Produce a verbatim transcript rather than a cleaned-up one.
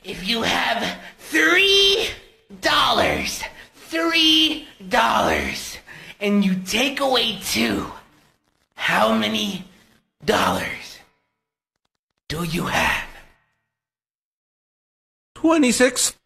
If you have three dollars, three dollars, and you take away two, how many dollars do you have? twenty-six